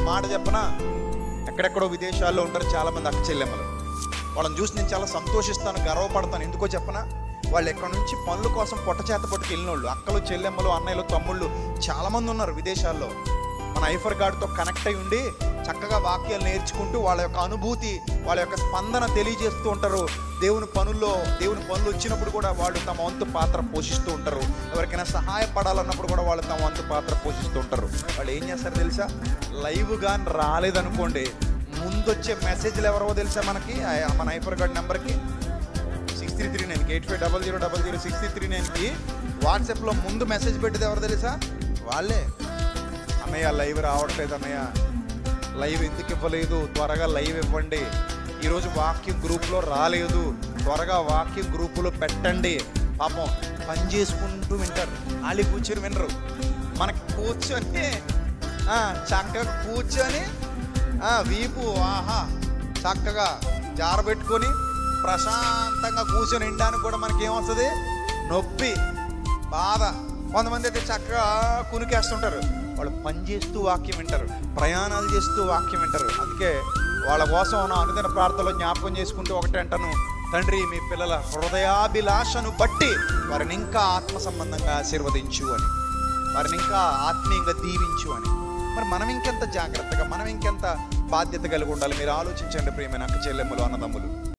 మాట చెప్పనా, ఎక్కడెక్కడో విదేశాల్లో ఉంటారు చాలామంది అక్క చెల్లెమ్మలు. వాళ్ళని చూసి నేను చాలా సంతోషిస్తాను, గర్వపడతాను. ఎందుకో చెప్పనా, వాళ్ళు ఎక్కడి నుంచి పనుల కోసం పొట్ట చేత పట్టుకు వెళ్ళిన వాళ్ళు, అక్కలు చెల్లెమ్మలు అన్నయ్యలు తమ్ముళ్ళు చాలామంది ఉన్నారు విదేశాల్లో. మన ఐఫర్ గార్డ్తో కనెక్ట్ అయి ఉండి చక్కగా వాక్యాలు నేర్చుకుంటూ వాళ్ళ యొక్క అనుభూతి, వాళ్ళ యొక్క స్పందన తెలియజేస్తూ ఉంటారు. దేవుని పనులు వచ్చినప్పుడు కూడా వాళ్ళు తమ వంతు పాత్ర పోషిస్తూ ఉంటారు. ఎవరికైనా సహాయపడాలన్నప్పుడు కూడా వాళ్ళు తమ వంతు పాత్ర పోషిస్తూ ఉంటారు. వాళ్ళు ఏం చేస్తారు తెలుసా, లైవ్ కానీ రాలేదనుకోండి, ముందొచ్చే మెసేజ్లు ఎవరో తెలుసా మనకి, మన ఐఫర్ గార్డ్ నెంబర్కి 6339 8500006339కి వాట్సాప్లో ముందు మెసేజ్ పెట్టేది ఎవరు తెలుసా, వాళ్ళే. అన్నయ్య లైవ్ రావట్లేదు, అన్నయ్య లైవ్ ఎందుకు ఇవ్వలేదు, త్వరగా లైవ్ ఇవ్వండి. ఈరోజు వాక్యం గ్రూప్లో రాలేదు, త్వరగా వాక్యం గ్రూపులో పెట్టండి. పాపం పని చేసుకుంటూ వింటారు, వాళ్ళు కూర్చొని వినరు. మనకి కూర్చొని చక్కగా కూర్చొని వీపు చక్కగా జారబెట్టుకొని ప్రశాంతంగా కూర్చొని వినడానికి కూడా మనకి ఏమొస్తుంది, నొప్పి, బాధ. కొంతమంది అయితే చక్కగా కునికేస్తుంటారు. వాళ్ళు పని చేస్తూ వాక్యం వింటారు, ప్రయాణాలు చేస్తూ వాక్యం వింటారు. అందుకే వాళ్ళ కోసం నా అనుదిన ప్రార్థనలో జ్ఞాపకం చేసుకుంటూ ఒకటే అంటాను, తండ్రి మీ పిల్లల హృదయాభిలాషను బట్టి వారిని ఇంకా ఆత్మ సంబంధంగా ఆశీర్వదించు అని, వారిని ఇంకా ఆత్మీయంగా దీవించు అని. మరి మనం ఇంకెంత జాగ్రత్తగా, మనం ఇంకెంత బాధ్యత కలిగి ఉండాలి మీరు ఆలోచించండి ప్రియమైన అక్క చెల్లెమ్మలు, అన్నదమ్ములు.